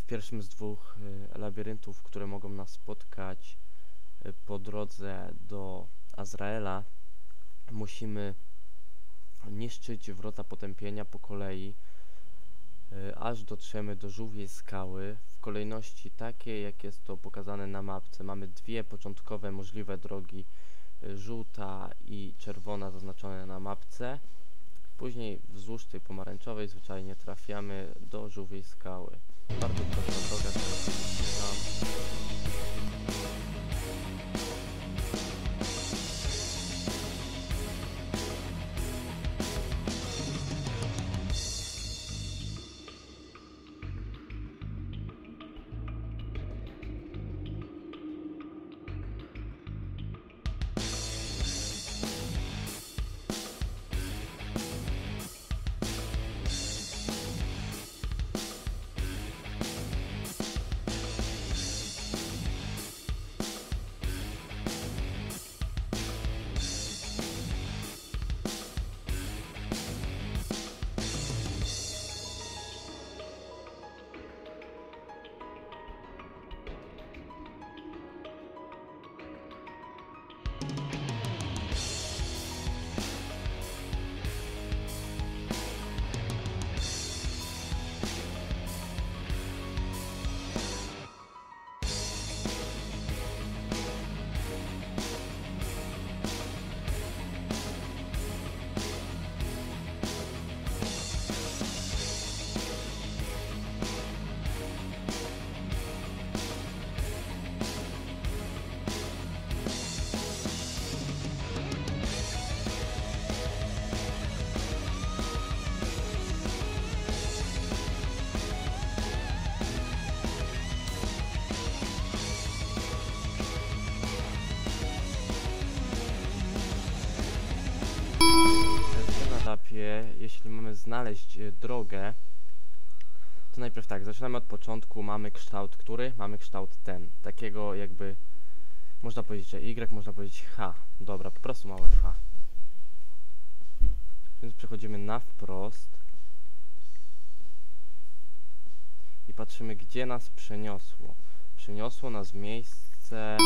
w pierwszym z dwóch labiryntów, które mogą nas spotkać po drodze do Azraela, musimy niszczyć wrota potępienia po kolei, aż dotrzemy do żółwiej skały w kolejności takiej, jak jest to pokazane na mapce. Mamy dwie początkowe możliwe drogi, żółta i czerwona zaznaczone na mapce. Później wzdłuż tej pomarańczowej zwyczajnie trafiamy do żółwiej skały. Bardzo prosta droga, teraz tam. Jeśli mamy znaleźć drogę, to najpierw tak, zaczynamy od początku, mamy kształt który? Mamy kształt ten, takiego jakby, można powiedzieć, że Y, można powiedzieć H, dobra, po prostu małe H. Więc przechodzimy na wprost i patrzymy, gdzie nas przeniosło. Przeniosło nas w miejsce...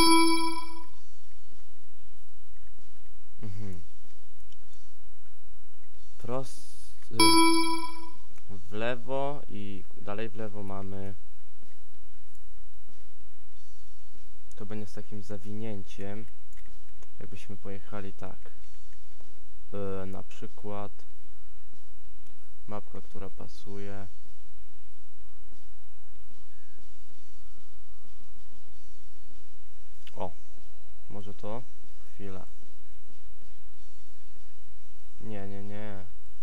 w lewo i dalej w lewo mamy, to będzie z takim zawinięciem, jakbyśmy pojechali tak, na przykład mapka, która pasuje, o, może to? Chwila, nie.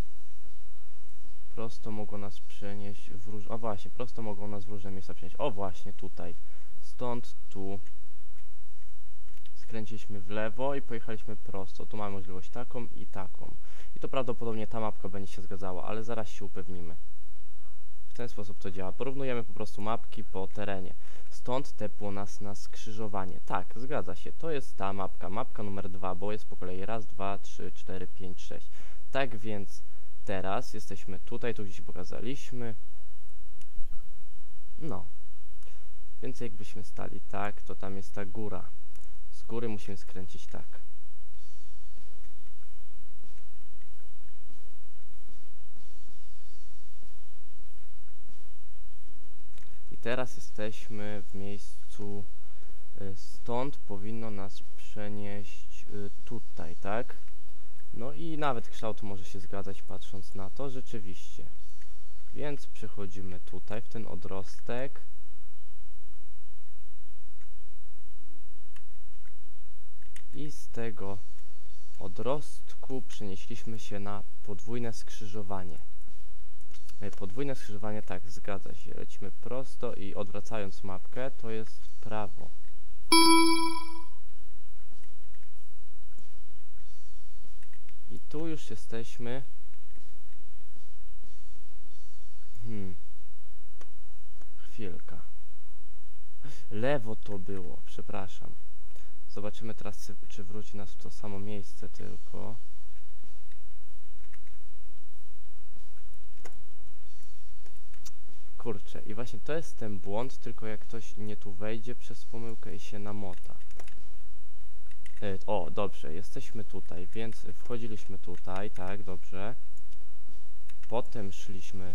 Prosto mogło nas przenieść w różne... O właśnie, prosto mogą nas w różne miejsca przenieść. O właśnie, tutaj. Stąd tu. Skręciliśmy w lewo i pojechaliśmy prosto. Tu mamy możliwość taką i taką. I to prawdopodobnie ta mapka będzie się zgadzała, ale zaraz się upewnimy. W ten sposób to działa. Porównujemy po prostu mapki po terenie. Stąd tepło nas na skrzyżowanie. Tak, zgadza się. To jest ta mapka. Mapka numer 2, bo jest po kolei raz, 2, 3, 4, 5, 6. Tak więc... Teraz jesteśmy tutaj, tu gdzieś pokazaliśmy. No. Więc jakbyśmy stali tak, to tam jest ta góra. Z góry musimy skręcić tak. I teraz jesteśmy w miejscu, stąd powinno nas przenieść tutaj, tak? No i nawet kształt może się zgadzać, patrząc na to, rzeczywiście. Więc przechodzimy tutaj, w ten odrostek. I z tego odrostku przenieśliśmy się na podwójne skrzyżowanie. Podwójne skrzyżowanie, tak, zgadza się. Lecimy prosto i odwracając mapkę, to jest prawo. I tu już jesteśmy. Chwilka. Lewo to było, przepraszam. Zobaczymy teraz, czy wróci nas w to samo miejsce tylko. Kurczę, i właśnie to jest ten błąd, tylko jak ktoś nie tu wejdzie przez pomyłkę i się namota. O, dobrze, jesteśmy tutaj, więc wchodziliśmy tutaj, tak, dobrze. Potem szliśmy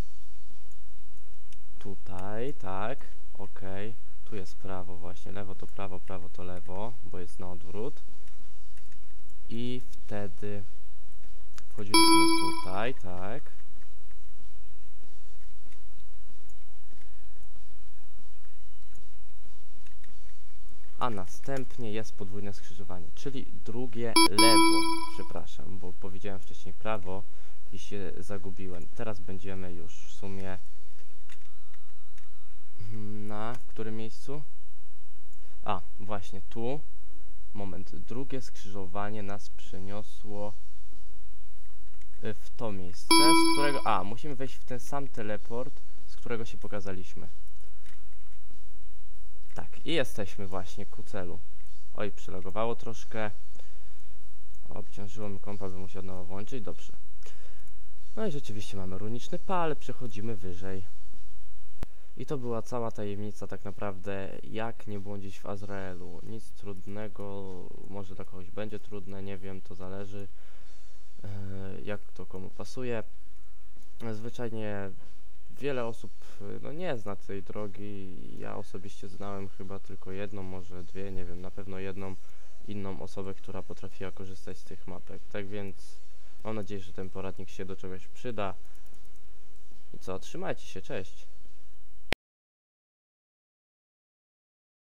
tutaj, tak, okej. Tu jest prawo właśnie, lewo to prawo, prawo to lewo, bo jest na odwrót. I wtedy wchodziliśmy tutaj, tak. A następnie jest podwójne skrzyżowanie, czyli drugie lewo, przepraszam, bo powiedziałem wcześniej prawo i się zagubiłem. Teraz będziemy już w sumie w którym miejscu? A, właśnie tu. Moment, drugie skrzyżowanie nas przeniosło w to miejsce, z którego... A, musimy wejść w ten sam teleport, z którego się pokazaliśmy. Tak, i jesteśmy właśnie ku celu. Oj, przylogowało troszkę. Obciążyło mi kompa, bym musiał od nowa włączyć. Dobrze. No i rzeczywiście mamy runiczny pal, przechodzimy wyżej. I to była cała tajemnica tak naprawdę, jak nie błądzić w Azraelu. Nic trudnego, może dla kogoś będzie trudne, nie wiem, to zależy jak to komu pasuje. Zwyczajnie wiele osób no, nie zna tej drogi. Ja osobiście znałem chyba tylko jedną, może dwie, nie wiem, na pewno jedną inną osobę, która potrafiła korzystać z tych mapek. Tak więc mam nadzieję, że ten poradnik się do czegoś przyda. I co, trzymajcie się, cześć!